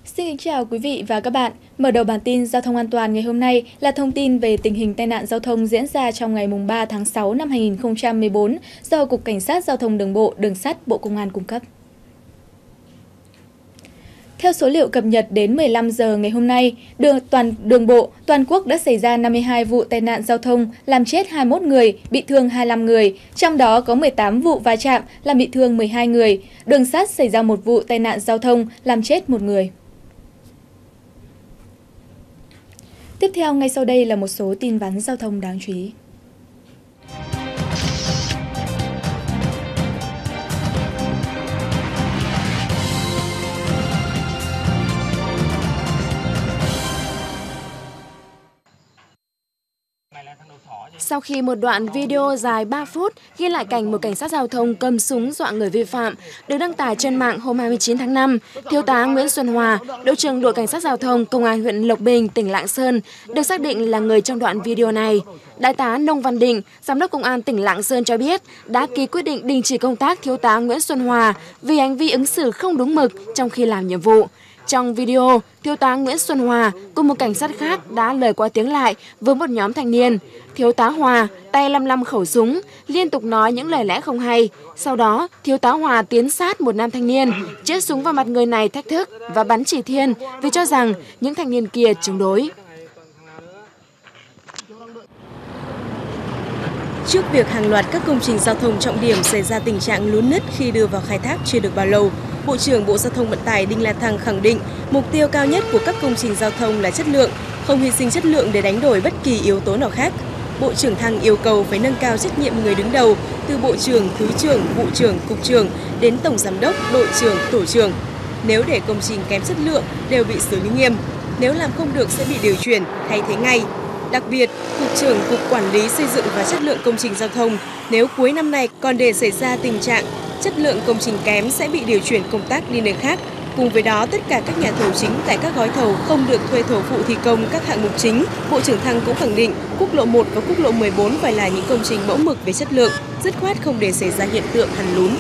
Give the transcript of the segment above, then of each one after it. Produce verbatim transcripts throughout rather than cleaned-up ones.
Xin kính chào quý vị và các bạn. Mở đầu bản tin giao thông an toàn ngày hôm nay là thông tin về tình hình tai nạn giao thông diễn ra trong ngày ba tháng sáu năm hai nghìn không trăm mười bốn do Cục Cảnh sát Giao thông Đường bộ, Đường sắt, Bộ Công an cung cấp. Theo số liệu cập nhật đến mười lăm giờ ngày hôm nay, đường toàn đường bộ toàn quốc đã xảy ra năm mươi hai vụ tai nạn giao thông, làm chết hai mươi mốt người, bị thương hai mươi lăm người, trong đó có mười tám vụ va chạm, làm bị thương mười hai người. Đường sắt xảy ra một vụ tai nạn giao thông, làm chết một người. Tiếp theo ngay sau đây là một số tin vắn giao thông đáng chú ý. Sau khi một đoạn video dài ba phút ghi lại cảnh một cảnh sát giao thông cầm súng dọa người vi phạm được đăng tải trên mạng hôm hai mươi chín tháng năm, Thiếu tá Nguyễn Xuân Hòa, đội trưởng đội cảnh sát giao thông Công an huyện Lộc Bình, tỉnh Lạng Sơn, được xác định là người trong đoạn video này. Đại tá Nông Văn Định, Giám đốc Công an tỉnh Lạng Sơn cho biết đã ký quyết định đình chỉ công tác Thiếu tá Nguyễn Xuân Hòa vì hành vi ứng xử không đúng mực trong khi làm nhiệm vụ. Trong video, Thiếu tá Nguyễn Xuân Hòa cùng một cảnh sát khác đã lời qua tiếng lại với một nhóm thanh niên. Thiếu tá Hòa tay lăm lăm khẩu súng, liên tục nói những lời lẽ không hay. Sau đó, Thiếu tá Hòa tiến sát một nam thanh niên, chĩa súng vào mặt người này thách thức và bắn chỉ thiên vì cho rằng những thanh niên kia chống đối. Trước việc hàng loạt các công trình giao thông trọng điểm xảy ra tình trạng lún nứt khi đưa vào khai thác chưa được bao lâu, Bộ trưởng Bộ Giao thông Vận tải Đinh La Thăng khẳng định mục tiêu cao nhất của các công trình giao thông là chất lượng, không hy sinh chất lượng để đánh đổi bất kỳ yếu tố nào khác. Bộ trưởng Thăng yêu cầu phải nâng cao trách nhiệm người đứng đầu, từ Bộ trưởng, Thứ trưởng, Vụ trưởng, Cục trưởng đến Tổng Giám đốc, Đội trưởng, Tổ trưởng. Nếu để công trình kém chất lượng đều bị xử lý nghiêm, nếu làm không được sẽ bị điều chuyển, thay thế ngay. Đặc biệt, Cục trưởng Cục Quản lý Xây dựng và Chất lượng Công trình Giao thông, nếu cuối năm nay còn để xảy ra tình trạng chất lượng công trình kém sẽ bị điều chuyển công tác đi nơi khác. Cùng với đó, tất cả các nhà thầu chính tại các gói thầu không được thuê thầu phụ thi công các hạng mục chính. Bộ trưởng Thăng cũng khẳng định quốc lộ một và quốc lộ mười bốn phải là những công trình mẫu mực về chất lượng, dứt khoát không để xảy ra hiện tượng hằn lún.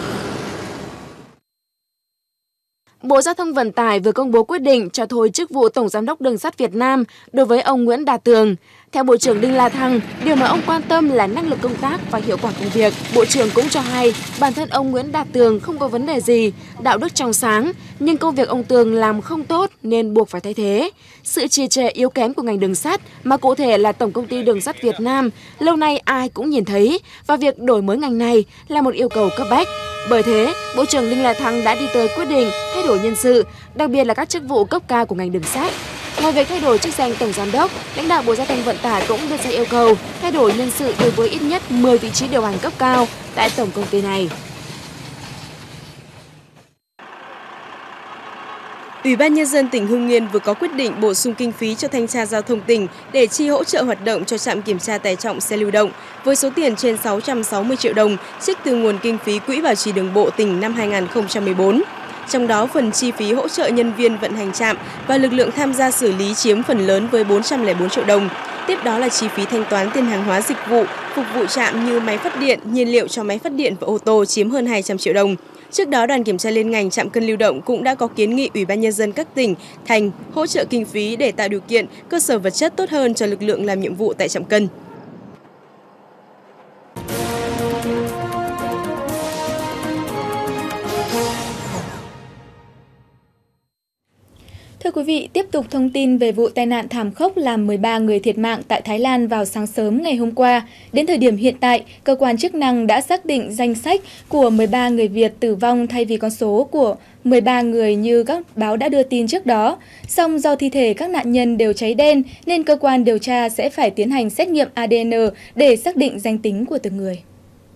Bộ Giao thông Vận tải vừa công bố quyết định cho thôi chức vụ Tổng Giám đốc Đường sắt Việt Nam đối với ông Nguyễn Đạt Tường. Theo Bộ trưởng Đinh La Thăng, điều mà ông quan tâm là năng lực công tác và hiệu quả công việc. Bộ trưởng cũng cho hay bản thân ông Nguyễn Đạt Tường không có vấn đề gì, đạo đức trong sáng, nhưng công việc ông Tường làm không tốt nên buộc phải thay thế. Sự trì trệ yếu kém của ngành đường sắt, mà cụ thể là Tổng Công ty Đường sắt Việt Nam, lâu nay ai cũng nhìn thấy, và việc đổi mới ngành này là một yêu cầu cấp bách. Bởi thế, Bộ trưởng Đinh La Thăng đã đi tới quyết định thay đổi nhân sự, đặc biệt là các chức vụ cấp cao của ngành đường sắt. Ngoài việc thay đổi chức danh Tổng Giám đốc, lãnh đạo Bộ Giao thông Vận tải cũng đưa ra yêu cầu thay đổi nhân sự đối với ít nhất mười vị trí điều hành cấp cao tại tổng công ty này. Ủy ban Nhân dân tỉnh Hưng Yên vừa có quyết định bổ sung kinh phí cho Thanh tra Giao thông tỉnh để chi hỗ trợ hoạt động cho trạm kiểm tra tải trọng xe lưu động với số tiền trên sáu trăm sáu mươi triệu đồng trích từ nguồn kinh phí Quỹ Bảo trì Đường bộ tỉnh năm hai nghìn không trăm mười bốn. Trong đó, phần chi phí hỗ trợ nhân viên vận hành trạm và lực lượng tham gia xử lý chiếm phần lớn với bốn trăm lẻ bốn triệu đồng. Tiếp đó là chi phí thanh toán tiền hàng hóa dịch vụ, phục vụ trạm như máy phát điện, nhiên liệu cho máy phát điện và ô tô chiếm hơn hai trăm triệu đồng. Trước đó, đoàn kiểm tra liên ngành trạm cân lưu động cũng đã có kiến nghị Ủy ban Nhân dân các tỉnh, thành hỗ trợ kinh phí để tạo điều kiện, cơ sở vật chất tốt hơn cho lực lượng làm nhiệm vụ tại trạm cân. Thưa quý vị, tiếp tục thông tin về vụ tai nạn thảm khốc làm mười ba người thiệt mạng tại Thái Lan vào sáng sớm ngày hôm qua. Đến thời điểm hiện tại, cơ quan chức năng đã xác định danh sách của mười ba người Việt tử vong thay vì con số của mười ba người như các báo đã đưa tin trước đó. Song do thi thể các nạn nhân đều cháy đen nên cơ quan điều tra sẽ phải tiến hành xét nghiệm a đê en để xác định danh tính của từng người.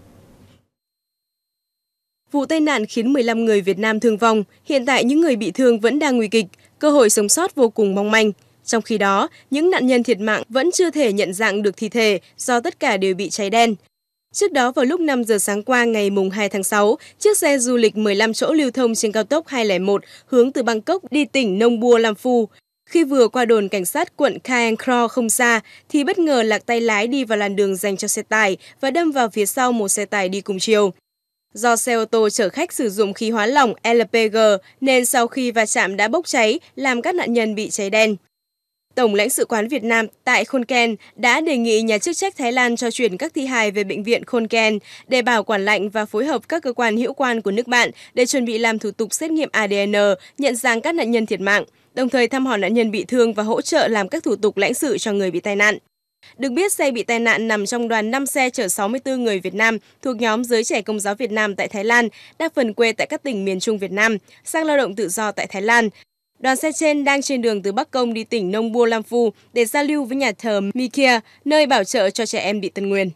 Vụ tai nạn khiến mười lăm người Việt Nam thương vong, hiện tại những người bị thương vẫn đang nguy kịch, cơ hội sống sót vô cùng mong manh. Trong khi đó, những nạn nhân thiệt mạng vẫn chưa thể nhận dạng được thi thể do tất cả đều bị cháy đen. Trước đó vào lúc năm giờ sáng qua ngày hai tháng sáu, chiếc xe du lịch mười lăm chỗ lưu thông trên cao tốc hai không một hướng từ Bangkok đi tỉnh Nong Bua Lamphu. Khi vừa qua đồn cảnh sát quận Kaeng Kro không xa, thì bất ngờ lạc tay lái đi vào làn đường dành cho xe tải và đâm vào phía sau một xe tải đi cùng chiều. Do xe ô tô chở khách sử dụng khí hóa lỏng L P G nên sau khi va chạm đã bốc cháy, làm các nạn nhân bị cháy đen. Tổng lãnh sự quán Việt Nam tại Khon Kaen đã đề nghị nhà chức trách Thái Lan cho chuyển các thi hài về bệnh viện Khon Kaen để bảo quản lạnh và phối hợp các cơ quan hữu quan của nước bạn để chuẩn bị làm thủ tục xét nghiệm A D N, nhận dạng các nạn nhân thiệt mạng, đồng thời thăm hỏi nạn nhân bị thương và hỗ trợ làm các thủ tục lãnh sự cho người bị tai nạn. Được biết, xe bị tai nạn nằm trong đoàn năm xe chở sáu mươi tư người Việt Nam thuộc nhóm giới trẻ Công giáo Việt Nam tại Thái Lan, đa phần quê tại các tỉnh miền Trung Việt Nam, sang lao động tự do tại Thái Lan. Đoàn xe trên đang trên đường từ Bắc Công đi tỉnh Nông Bua Lam Phu để giao lưu với nhà thờ Mikia, nơi bảo trợ cho trẻ em bị Tân Nguyên.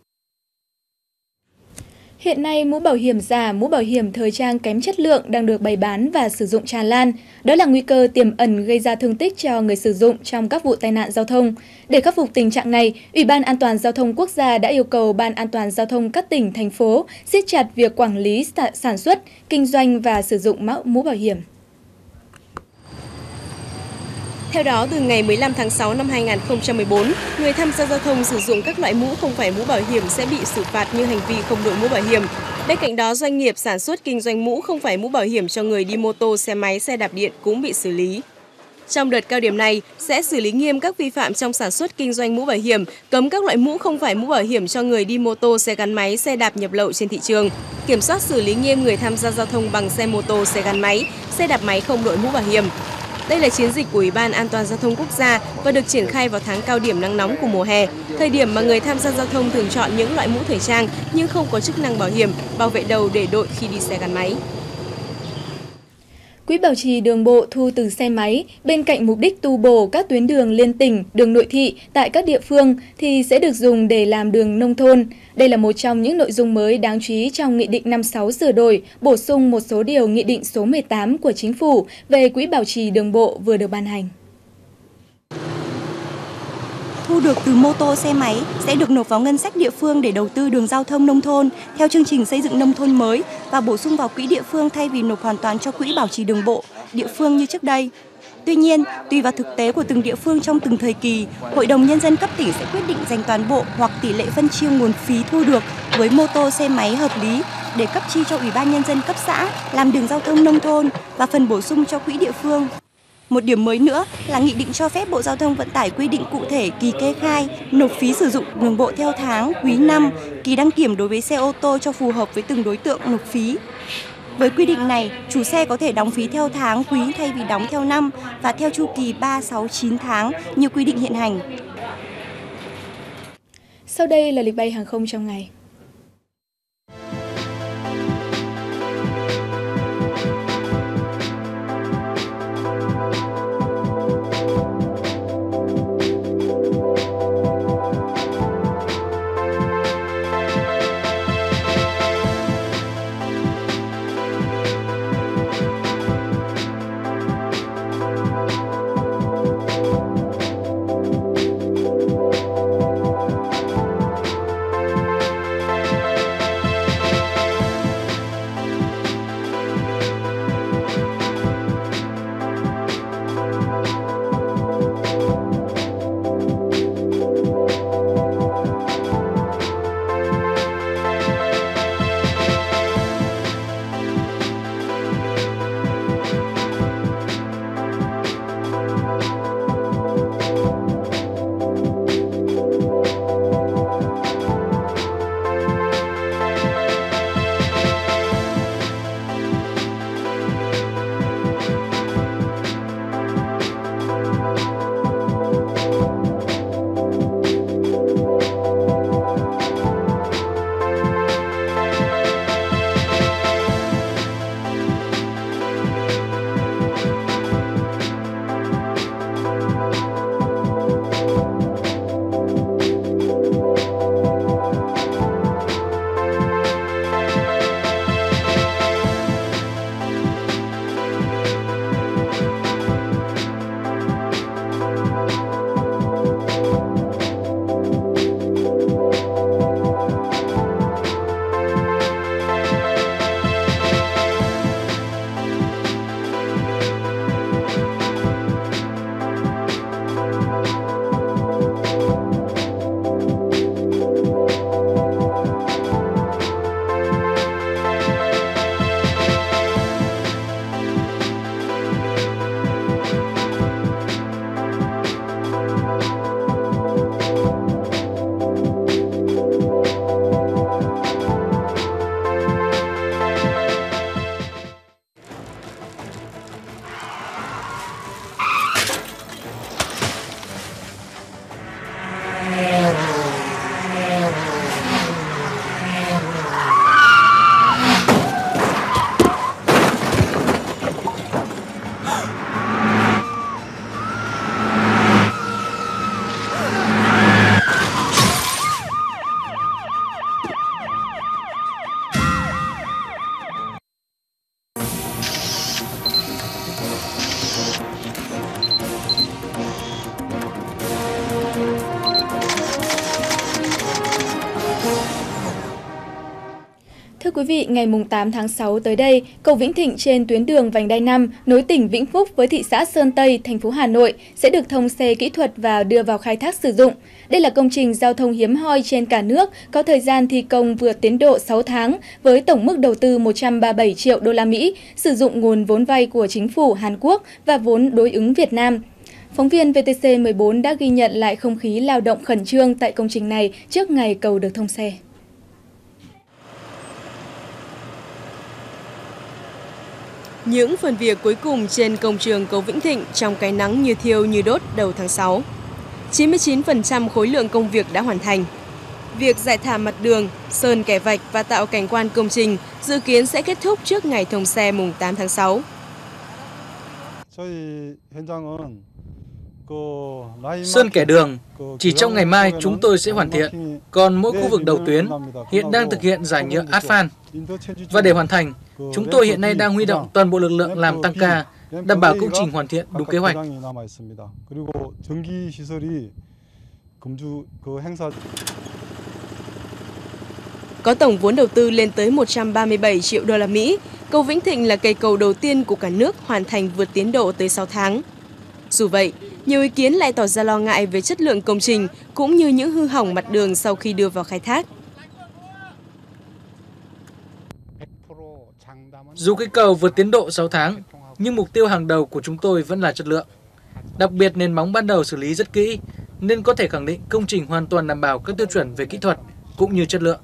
Hiện nay, mũ bảo hiểm giả, mũ bảo hiểm thời trang kém chất lượng đang được bày bán và sử dụng tràn lan. Đó là nguy cơ tiềm ẩn gây ra thương tích cho người sử dụng trong các vụ tai nạn giao thông. Để khắc phục tình trạng này, Ủy ban An toàn Giao thông Quốc gia đã yêu cầu Ban An toàn Giao thông các tỉnh, thành phố siết chặt việc quản lý sản xuất, kinh doanh và sử dụng mũ bảo hiểm. Theo đó, từ ngày mười lăm tháng sáu năm hai nghìn không trăm mười bốn, người tham gia giao thông sử dụng các loại mũ không phải mũ bảo hiểm sẽ bị xử phạt như hành vi không đội mũ bảo hiểm. Bên cạnh đó, doanh nghiệp sản xuất kinh doanh mũ không phải mũ bảo hiểm cho người đi mô tô, xe máy, xe đạp điện cũng bị xử lý. Trong đợt cao điểm này, sẽ xử lý nghiêm các vi phạm trong sản xuất kinh doanh mũ bảo hiểm, cấm các loại mũ không phải mũ bảo hiểm cho người đi mô tô, xe gắn máy, xe đạp nhập lậu trên thị trường, kiểm soát xử lý nghiêm người tham gia giao thông bằng xe mô tô, xe gắn máy, xe đạp máy không đội mũ bảo hiểm. Đây là chiến dịch của Ủy ban An toàn Giao thông Quốc gia và được triển khai vào tháng cao điểm nắng nóng của mùa hè, thời điểm mà người tham gia giao thông thường chọn những loại mũ thời trang nhưng không có chức năng bảo hiểm, bảo vệ đầu để đội khi đi xe gắn máy. Quỹ bảo trì đường bộ thu từ xe máy, bên cạnh mục đích tu bổ các tuyến đường liên tỉnh, đường nội thị tại các địa phương thì sẽ được dùng để làm đường nông thôn. Đây là một trong những nội dung mới đáng chú ý trong Nghị định năm mươi sáu sửa đổi, bổ sung một số điều Nghị định số mười tám của Chính phủ về Quỹ bảo trì đường bộ vừa được ban hành. Thu được từ mô tô, xe máy sẽ được nộp vào ngân sách địa phương để đầu tư đường giao thông nông thôn theo chương trình xây dựng nông thôn mới và bổ sung vào quỹ địa phương thay vì nộp hoàn toàn cho quỹ bảo trì đường bộ địa phương như trước đây. Tuy nhiên, tùy vào thực tế của từng địa phương trong từng thời kỳ, Hội đồng Nhân dân cấp tỉnh sẽ quyết định dành toàn bộ hoặc tỷ lệ phân chia nguồn phí thu được với mô tô, xe máy hợp lý để cấp chi cho Ủy ban Nhân dân cấp xã làm đường giao thông nông thôn và phần bổ sung cho quỹ địa phương. Một điểm mới nữa là Nghị định cho phép Bộ Giao thông Vận tải quy định cụ thể kỳ kê khai, nộp phí sử dụng đường bộ theo tháng, quý năm, kỳ đăng kiểm đối với xe ô tô cho phù hợp với từng đối tượng nộp phí. Với quy định này, chủ xe có thể đóng phí theo tháng, quý thay vì đóng theo năm và theo chu kỳ ba, sáu, chín tháng như quy định hiện hành. Sau đây là lịch bay hàng không trong ngày. quý vị, ngày tám tháng sáu tới đây, cầu Vĩnh Thịnh trên tuyến đường vành đai năm nối tỉnh Vĩnh Phúc với thị xã Sơn Tây, thành phố Hà Nội sẽ được thông xe kỹ thuật và đưa vào khai thác sử dụng. Đây là công trình giao thông hiếm hoi trên cả nước, có thời gian thi công vượt tiến độ sáu tháng với tổng mức đầu tư một trăm ba mươi bảy triệu đô la Mỹ, sử dụng nguồn vốn vay của chính phủ Hàn Quốc và vốn đối ứng Việt Nam. Phóng viên vê tê xê mười bốn đã ghi nhận lại không khí lao động khẩn trương tại công trình này trước ngày cầu được thông xe. Những phần việc cuối cùng trên công trường cầu Vĩnh Thịnh trong cái nắng như thiêu như đốt đầu tháng sáu. chín mươi chín phần trăm khối lượng công việc đã hoàn thành. Việc rải thảm mặt đường, sơn kẻ vạch và tạo cảnh quan công trình dự kiến sẽ kết thúc trước ngày thông xe mùng tám tháng sáu. Sơn kẻ đường, chỉ trong ngày mai chúng tôi sẽ hoàn thiện, còn mỗi khu vực đầu tuyến hiện đang thực hiện giải nhựa asphalt. Và để hoàn thành, chúng tôi hiện nay đang huy động toàn bộ lực lượng làm tăng ca, đảm bảo công trình hoàn thiện đúng kế hoạch. Có tổng vốn đầu tư lên tới một trăm ba mươi bảy triệu đô la Mỹ, cầu Vĩnh Thịnh là cây cầu đầu tiên của cả nước hoàn thành vượt tiến độ tới sáu tháng. Dù vậy, nhiều ý kiến lại tỏ ra lo ngại về chất lượng công trình cũng như những hư hỏng mặt đường sau khi đưa vào khai thác. Dù cây cầu vượt tiến độ sáu tháng, nhưng mục tiêu hàng đầu của chúng tôi vẫn là chất lượng. Đặc biệt nền móng ban đầu xử lý rất kỹ, nên có thể khẳng định công trình hoàn toàn đảm bảo các tiêu chuẩn về kỹ thuật cũng như chất lượng.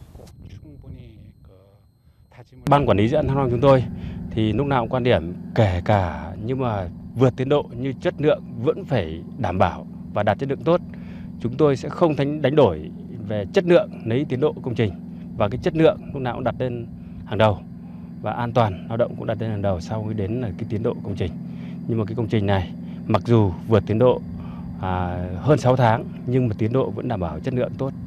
Ban quản lý dự án Thăng Long chúng tôi thì lúc nào cũng quan điểm kể cả nhưng mà vượt tiến độ như chất lượng vẫn phải đảm bảo và đạt chất lượng tốt. Chúng tôi sẽ không đánh đổi về chất lượng lấy tiến độ công trình, và cái chất lượng lúc nào cũng đặt lên hàng đầu và an toàn lao động cũng đặt lên hàng đầu, sau khi đến là cái tiến độ công trình. Nhưng mà cái công trình này mặc dù vượt tiến độ à, hơn sáu tháng nhưng mà tiến độ vẫn đảm bảo chất lượng tốt.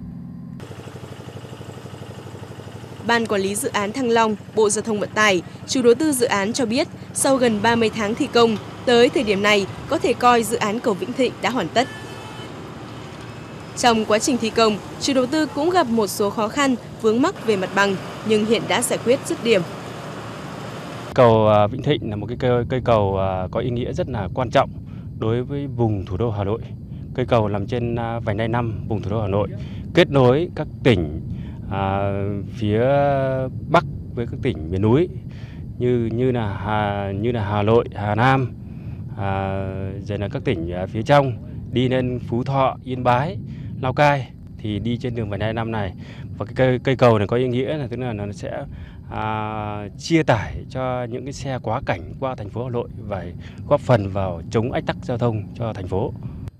Ban quản lý dự án Thăng Long, Bộ Giao thông Vận tải, chủ đầu tư dự án cho biết sau gần ba mươi tháng thi công, tới thời điểm này có thể coi dự án cầu Vĩnh Thịnh đã hoàn tất. Trong quá trình thi công, chủ đầu tư cũng gặp một số khó khăn, vướng mắc về mặt bằng, nhưng hiện đã giải quyết dứt điểm. Cầu Vĩnh Thịnh là một cái cây, cây cầu có ý nghĩa rất là quan trọng đối với vùng thủ đô Hà Nội. Cây cầu nằm trên vành đai năm vùng thủ đô Hà Nội, kết nối các tỉnh à, phía Bắc với các tỉnh miền núi như như là Hà như là Hà Nội, Hà Nam, à, rồi là các tỉnh phía trong đi lên Phú Thọ, Yên Bái, Lào Cai thì đi trên đường vành đai năm này. Và cái cây, cây cầu này có ý nghĩa là tức là nó sẽ à, chia tải cho những cái xe quá cảnh qua thành phố Hà Nội và góp phần vào chống ách tắc giao thông cho thành phố.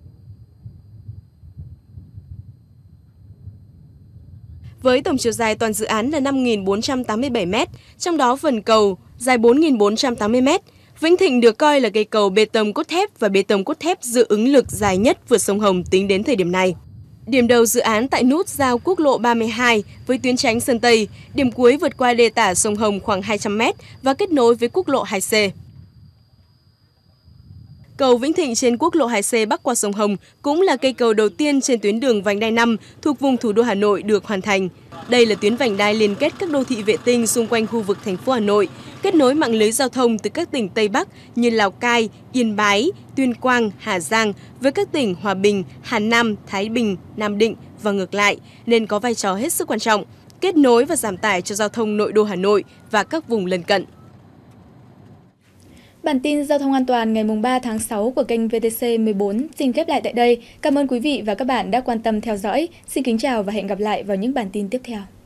Với tổng chiều dài toàn dự án là năm nghìn bốn trăm tám mươi bảy mét, trong đó phần cầu dài bốn nghìn bốn trăm tám mươi mét. Vĩnh Thịnh được coi là cây cầu bê tông cốt thép và bê tông cốt thép dự ứng lực dài nhất vượt sông Hồng tính đến thời điểm này. Điểm đầu dự án tại nút giao quốc lộ ba mươi hai với tuyến tránh Sơn Tây, điểm cuối vượt qua đê tả sông Hồng khoảng hai trăm mét và kết nối với quốc lộ hai C. Cầu Vĩnh Thịnh trên quốc lộ hai C bắc qua sông Hồng cũng là cây cầu đầu tiên trên tuyến đường vành đai năm thuộc vùng thủ đô Hà Nội được hoàn thành. Đây là tuyến vành đai liên kết các đô thị vệ tinh xung quanh khu vực thành phố Hà Nội, kết nối mạng lưới giao thông từ các tỉnh Tây Bắc như Lào Cai, Yên Bái, Tuyên Quang, Hà Giang với các tỉnh Hòa Bình, Hà Nam, Thái Bình, Nam Định và ngược lại, nên có vai trò hết sức quan trọng, kết nối và giảm tải cho giao thông nội đô Hà Nội và các vùng lân cận. Bản tin giao thông an toàn ngày ba tháng sáu của kênh vê tê xê mười bốn xin khép lại tại đây. Cảm ơn quý vị và các bạn đã quan tâm theo dõi. Xin kính chào và hẹn gặp lại vào những bản tin tiếp theo.